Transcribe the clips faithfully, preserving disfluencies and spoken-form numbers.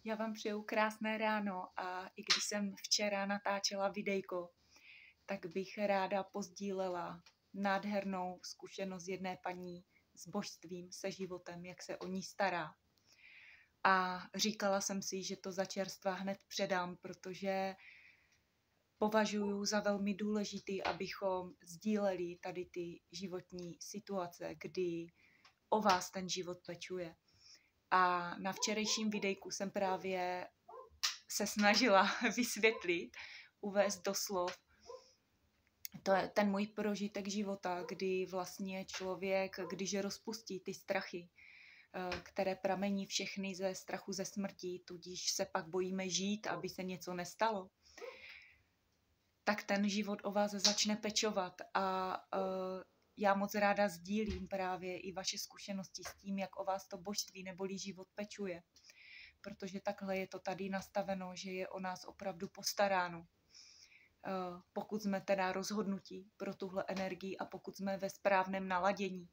Já vám přeju krásné ráno a i když jsem včera natáčela videjko, tak bych ráda pozdílela nádhernou zkušenost jedné paní s božstvím, se životem, jak se o ní stará. A říkala jsem si, že to za čerstva hned předám, protože považuji za velmi důležitý, abychom sdíleli tady ty životní situace, kdy o vás ten život pečuje. A na včerejším videjku jsem právě se snažila vysvětlit, uvést do slov to je ten můj prožitek života, kdy vlastně člověk, když rozpustí ty strachy, které pramení všechny ze strachu ze smrti, tudíž se pak bojíme žít, aby se něco nestalo, tak ten život o vás začne pečovat. A uh, já moc ráda sdílím právě i vaše zkušenosti s tím, jak o vás to božství neboli život pečuje. Protože takhle je to tady nastaveno, že je o nás opravdu postaráno. Uh, pokud jsme teda rozhodnutí pro tuhle energii a pokud jsme ve správném naladění.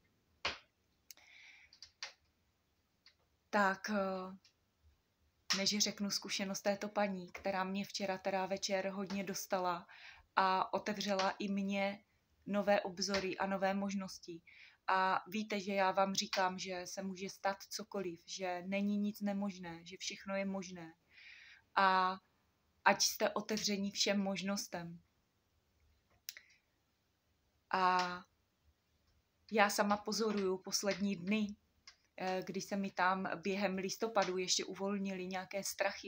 Tak uh, než řeknu zkušenost této paní, která mě včera teda večer hodně dostala a otevřela i mě nové obzory a nové možnosti. A víte, že já vám říkám, že se může stát cokoliv, že není nic nemožné, že všechno je možné. A ať jste otevření všem možnostem. A já sama pozoruju poslední dny, kdy se mi tam během listopadu ještě uvolnily nějaké strachy,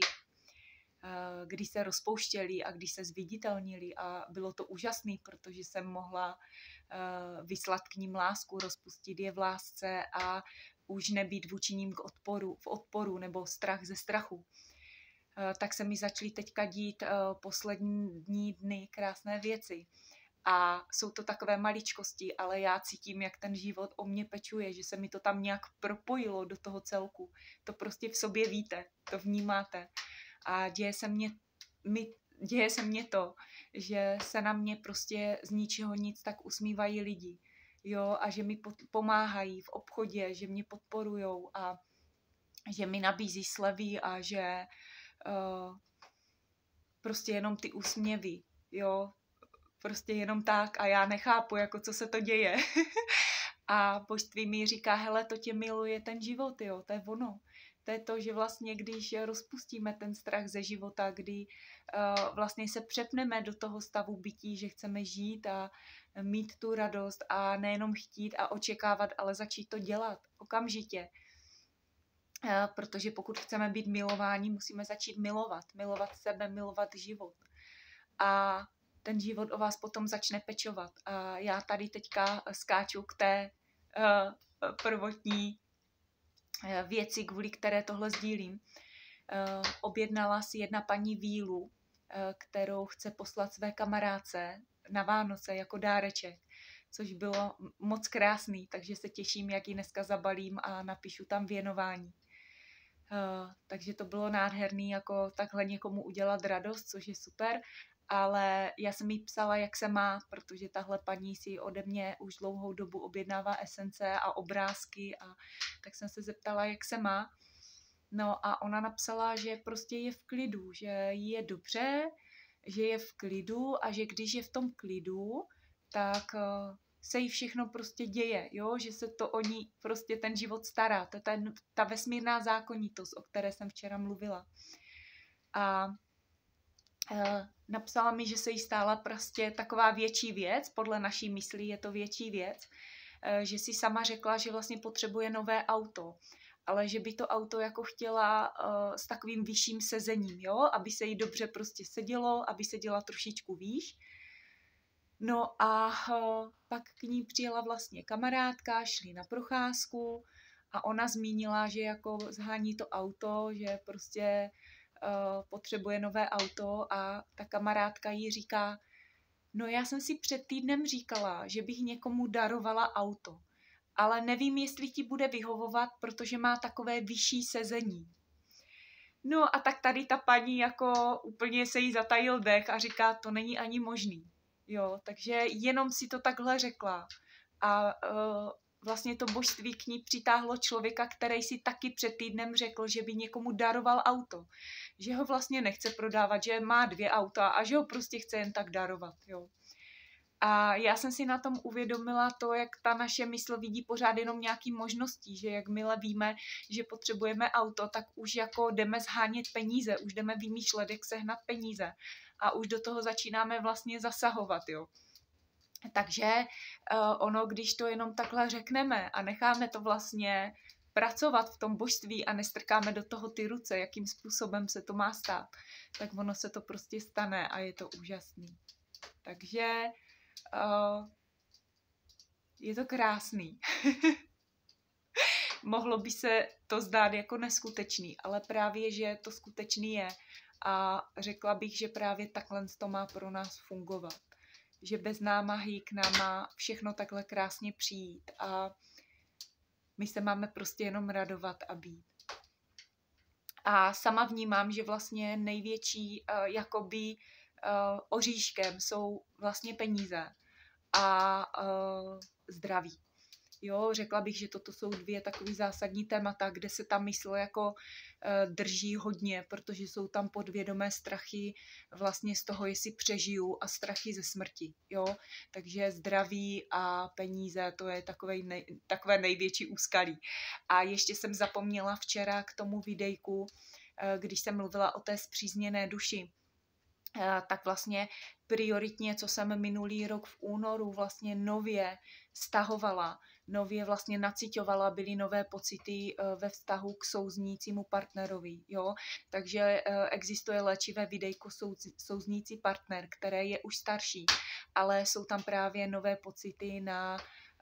kdy se rozpouštěli a když se zviditelnili a bylo to úžasné, protože jsem mohla vyslat k ním lásku, rozpustit je v lásce a už nebýt vůči ním k odporu, v odporu nebo strach ze strachu. Tak se mi začaly teďka dít poslední dny krásné věci. A jsou to takové maličkosti, ale já cítím, jak ten život o mě pečuje, že se mi to tam nějak propojilo do toho celku. To prostě v sobě víte, to vnímáte. A děje se mně, mi, děje se mně to, že se na mě prostě z ničeho nic tak usmívají lidi. Jo, a že mi pomáhají v obchodě, že mě podporujou a že mi nabízí slevy a že uh, prostě jenom ty úsměvy, jo, prostě jenom tak a já nechápu, jako co se to děje. A božství mi říká, hele, to tě miluje ten život, jo, to je ono. To je to, že vlastně, když rozpustíme ten strach ze života, kdy uh, vlastně se přepneme do toho stavu bytí, že chceme žít a mít tu radost a nejenom chtít a očekávat, ale začít to dělat okamžitě. Uh, protože pokud chceme být milováni, musíme začít milovat. Milovat sebe, milovat život. A ten život o vás potom začne pečovat. A já tady teďka skáču k té uh, prvotní uh, věci, kvůli které tohle sdílím. Uh, objednala si jedna paní vílu, uh, kterou chce poslat své kamarádce na Vánoce jako dáreček, což bylo moc krásný, takže se těším, jak ji dneska zabalím a napíšu tam věnování. Uh, takže to bylo nádherný, jako takhle někomu udělat radost, což je super. Ale já jsem jí psala, jak se má, protože tahle paní si ode mě už dlouhou dobu objednává esence a obrázky a tak jsem se zeptala, jak se má. No a ona napsala, že prostě je v klidu, že jí je dobře, že je v klidu a že když je v tom klidu, tak se jí všechno prostě děje, jo? Že se to o ní prostě ten život stará. To je ten, ta vesmírná zákonitost, o které jsem včera mluvila. A Uh, napsala mi, že se jí stála prostě taková větší věc, podle naší mysli je to větší věc, uh, že si sama řekla, že vlastně potřebuje nové auto, ale že by to auto jako chtěla uh, s takovým vyšším sezením, jo, aby se jí dobře prostě sedělo, aby seděla trošičku výš. No a uh, pak k ní přijela vlastně kamarádka, šli na procházku a ona zmínila, že jako zhání to auto, že prostě Uh, potřebuje nové auto a ta kamarádka jí říká, no já jsem si před týdnem říkala, že bych někomu darovala auto, ale nevím, jestli ti bude vyhovovat, protože má takové vyšší sezení. No a tak tady ta paní jako úplně se jí zatajil dech a říká, to není ani možný. Jo, takže jenom si to takhle řekla a uh, vlastně to božství k ní přitáhlo člověka, který si taky před týdnem řekl, že by někomu daroval auto. Že ho vlastně nechce prodávat, že má dvě auta a že ho prostě chce jen tak darovat. Jo. A já jsem si na tom uvědomila to, jak ta naše mysl vidí pořád jenom nějaký možností, že jakmile víme, že potřebujeme auto, tak už jako jdeme zhánět peníze, už jdeme vymýšlet, jak sehnat peníze a už do toho začínáme vlastně zasahovat, jo. Takže uh, ono, když to jenom takhle řekneme a necháme to vlastně pracovat v tom božství a nestrkáme do toho ty ruce, jakým způsobem se to má stát, tak ono se to prostě stane a je to úžasný. Takže uh, je to krásný. Mohlo by se to zdát jako neskutečný, ale právě, že to skutečný je a řekla bych, že právě takhle to má pro nás fungovat. Že bez námahy k nám má všechno takhle krásně přijít a my se máme prostě jenom radovat a být. A sama vnímám, že vlastně největší uh, jakoby uh, oříškem jsou vlastně peníze a uh, zdraví. Jo, řekla bych, že toto jsou dvě takové zásadní témata, kde se ta mysl jako uh, drží hodně, protože jsou tam podvědomé strachy vlastně z toho, jestli přežiju a strachy ze smrti. Jo, takže zdraví a peníze, to je takové, nej, takové největší úskalí. A ještě jsem zapomněla včera k tomu videjku, uh, když jsem mluvila o té spřízněné duši, uh, tak vlastně prioritně, co jsem minulý rok v únoru vlastně nově stahovala, nově vlastně naciťovala, byly nové pocity ve vztahu k souznícímu partnerovi, jo. Takže existuje léčivé videjko souznící partner, které je už starší, ale jsou tam právě nové pocity na,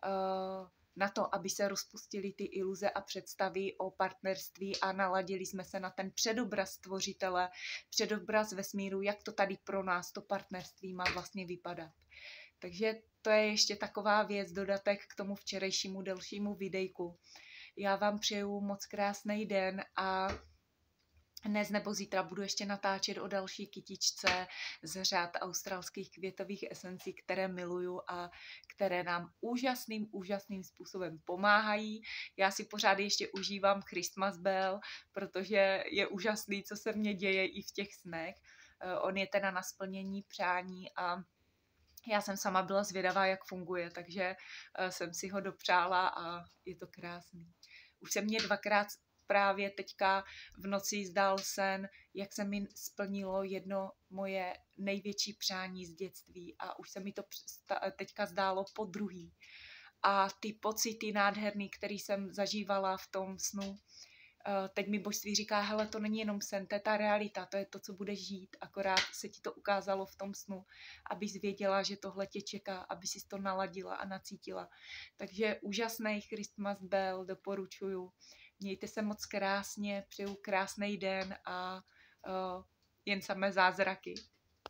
na to, aby se rozpustily ty iluze a představy o partnerství a naladili jsme se na ten předobraz stvořitele, předobraz vesmíru, jak to tady pro nás to partnerství má vlastně vypadat. Takže to je ještě taková věc, dodatek k tomu včerejšímu delšímu videjku. Já vám přeju moc krásný den a dnes nebo zítra budu ještě natáčet o další kytičce z řad australských květových esencí, které miluju a které nám úžasným, úžasným způsobem pomáhají. Já si pořád ještě užívám Christmas Bell, protože je úžasný, co se mně děje i v těch snech. On je teda na splnění přání a já jsem sama byla zvědavá, jak funguje, takže jsem si ho dopřála a je to krásný. Už se mě dvakrát právě teďka v noci zdál sen, jak se mi splnilo jedno moje největší přání z dětství a už se mi to teďka zdálo po druhý. A ty pocity nádherný, který jsem zažívala v tom snu, teď mi božství říká, hele, to není jenom sen, to je ta realita, to je to, co budeš žít, akorát se ti to ukázalo v tom snu, abys věděla, že tohle tě čeká, aby si to naladila a nacítila. Takže úžasný Christmas Bell, doporučuju. Mějte se moc krásně, přeju krásný den a uh, jen samé zázraky.